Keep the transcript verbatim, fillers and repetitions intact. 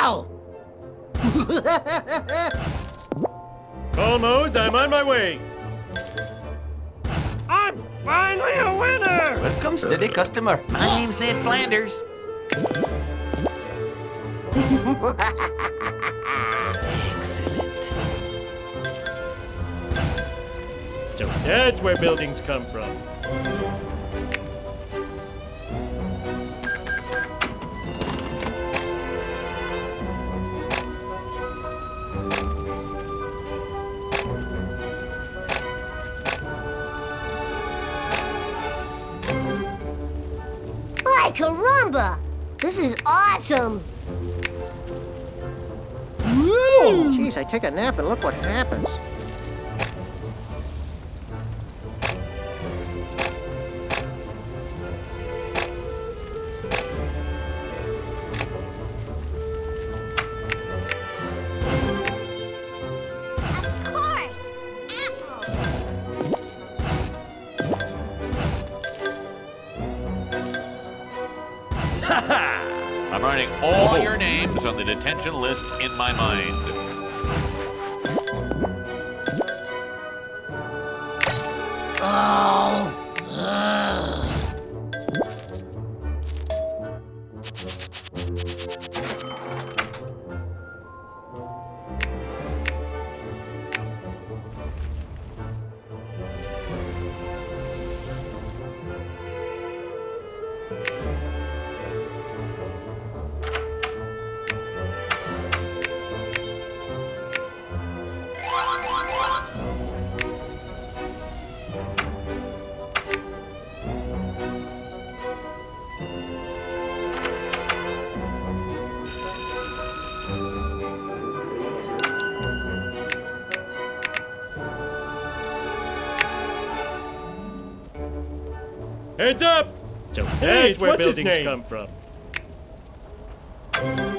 Ow! Almost, I'm on my way. I'm finally a winner! Welcome, steady customer. My name's Ned Flanders. Excellent. So that's where buildings come from. Ay, caramba! This is awesome! Oh, geez, I take a nap and look what happens. Of course! Apples! I'm writing all your names on the detention list in my mind. Oh! Ugh. Heads up! So that's Hey, where what's his buildings name? come from.